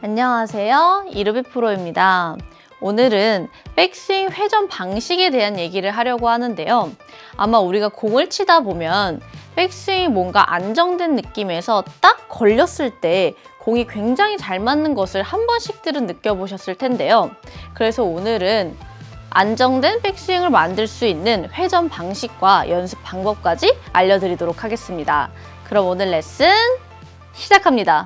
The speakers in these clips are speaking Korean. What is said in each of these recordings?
안녕하세요. 이루비 프로입니다. 오늘은 백스윙 회전 방식에 대한 얘기를 하려고 하는데요. 아마 우리가 공을 치다 보면 백스윙이 뭔가 안정된 느낌에서 딱 걸렸을 때 공이 굉장히 잘 맞는 것을 한 번씩들은 느껴보셨을 텐데요. 그래서 오늘은 안정된 백스윙을 만들 수 있는 회전 방식과 연습 방법까지 알려드리도록 하겠습니다. 그럼 오늘 레슨 시작합니다.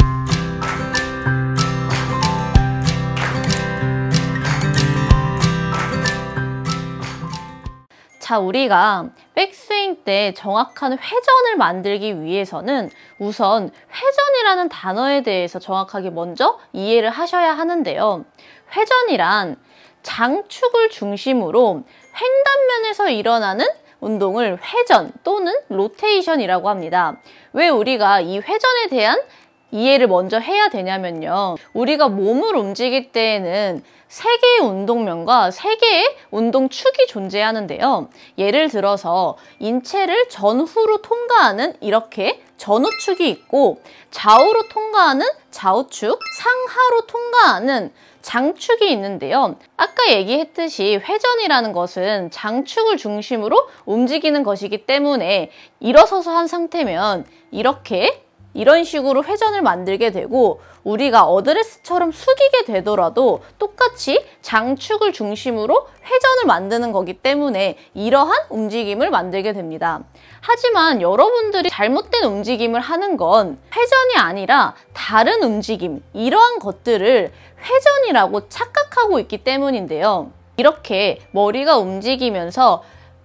자, 우리가 백스윙 때 정확한 회전을 만들기 위해서는 우선 회전이라는 단어에 대해서 정확하게 먼저 이해를 하셔야 하는데요. 회전이란 장축을 중심으로 횡단면에서 일어나는 운동을 회전 또는 로테이션이라고 합니다. 왜 우리가 이 회전에 대한 이해를 먼저 해야 되냐면요. 우리가 몸을 움직일 때에는 세 개의 운동면과 세 개의 운동축이 존재하는데요. 예를 들어서 인체를 전후로 통과하는 이렇게 전후축이 있고 좌우로 통과하는 좌우축, 상하로 통과하는 장축이 있는데요. 아까 얘기했듯이 회전이라는 것은 장축을 중심으로 움직이는 것이기 때문에 일어서서 한 상태면 이런 식으로 회전을 만들게 되고 우리가 어드레스처럼 숙이게 되더라도 똑같이 장축을 중심으로 회전을 만드는 거기 때문에 이러한 움직임을 만들게 됩니다. 하지만 여러분들이 잘못된 움직임을 하는 건 회전이 아니라 다른 움직임, 이러한 것들을 회전이라고 착각하고 있기 때문인데요. 이렇게 머리가 움직이면서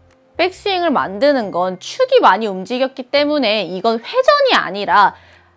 백스윙을 만드는 건 축이 많이 움직였기 때문에 이건 회전이 아니라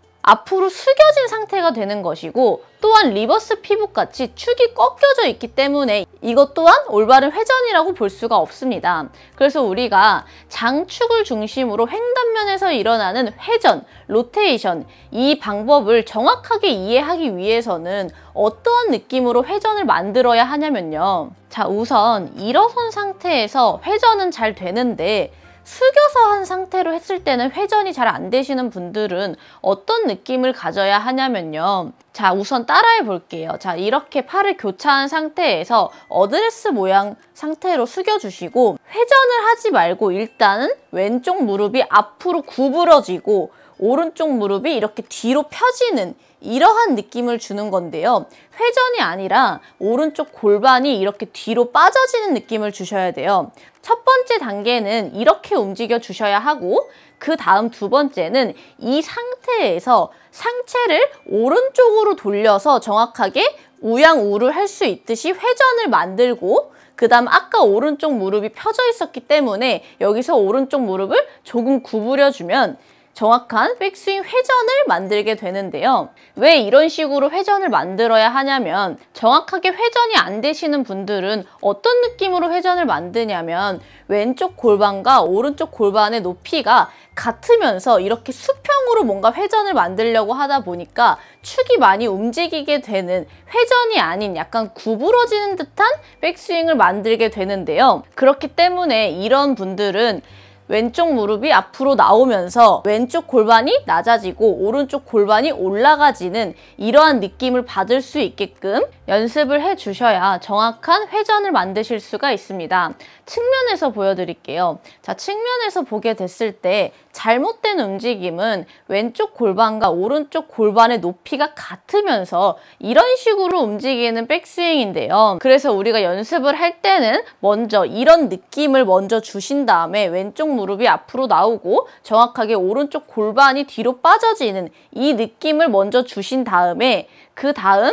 앞으로 숙여진 상태가 되는 것이고 또한 리버스 피봇같이 축이 꺾여져 있기 때문에 이것 또한 올바른 회전이라고 볼 수가 없습니다. 그래서 우리가 장축을 중심으로 횡단면에서 일어나는 회전, 로테이션 이 방법을 정확하게 이해하기 위해서는 어떠한 느낌으로 회전을 만들어야 하냐면요. 자, 우선 일어선 상태에서 회전은 잘 되는데 숙여서 한 상태로 했을 때는 회전이 잘 안 되시는 분들은 어떤 느낌을 가져야 하냐면요. 자, 우선 따라해 볼게요. 자, 이렇게 팔을 교차한 상태에서 어드레스 모양 상태로 숙여주시고 회전을 하지 말고 일단은 왼쪽 무릎이 앞으로 구부러지고 오른쪽 무릎이 이렇게 뒤로 펴지는 이러한 느낌을 주는 건데요. 회전이 아니라 오른쪽 골반이 이렇게 뒤로 빠져지는 느낌을 주셔야 돼요. 첫 번째 단계는 이렇게 움직여 주셔야 하고 그 다음 두 번째는 이 상태에서 상체를 오른쪽으로 돌려서 정확하게 우양우를 할 수 있듯이 회전을 만들고 그 다음 아까 오른쪽 무릎이 펴져 있었기 때문에 여기서 오른쪽 무릎을 조금 구부려주면 정확한 백스윙 회전을 만들게 되는데요. 왜 이런 식으로 회전을 만들어야 하냐면 정확하게 회전이 안 되시는 분들은 어떤 느낌으로 회전을 만드냐면 왼쪽 골반과 오른쪽 골반의 높이가 같으면서 이렇게 수평으로 뭔가 회전을 만들려고 하다 보니까 축이 많이 움직이게 되는 회전이 아닌 약간 구부러지는 듯한 백스윙을 만들게 되는데요. 그렇기 때문에 이런 분들은 왼쪽 무릎이 앞으로 나오면서 왼쪽 골반이 낮아지고 오른쪽 골반이 올라가지는 이러한 느낌을 받을 수 있게끔 연습을 해주셔야 정확한 회전을 만드실 수가 있습니다. 측면에서 보여드릴게요. 자, 측면에서 보게 됐을 때 잘못된 움직임은 왼쪽 골반과 오른쪽 골반의 높이가 같으면서 이런 식으로 움직이는 백스윙인데요. 그래서 우리가 연습을 할 때는 먼저 이런 느낌을 먼저 주신 다음에 왼쪽 무릎이 앞으로 나오고 정확하게 오른쪽 골반이 뒤로 빠져지는 이 느낌을 먼저 주신 다음에 그 다음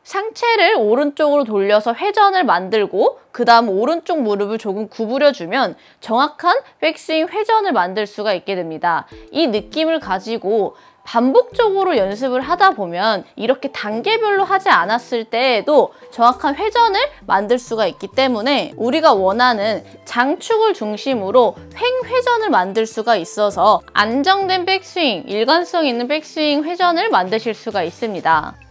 상체를 오른쪽으로 돌려서 회전을 만들고 그 다음 오른쪽 무릎을 조금 구부려주면 정확한 백스윙 회전을 만들 수가 있게 됩니다. 이 느낌을 가지고 반복적으로 연습을 하다 보면 이렇게 단계별로 하지 않았을 때에도 정확한 회전을 만들 수가 있기 때문에 우리가 원하는 장축을 중심으로 횡회전을 만들 수가 있어서 안정된 백스윙, 일관성 있는 백스윙 회전을 만드실 수가 있습니다.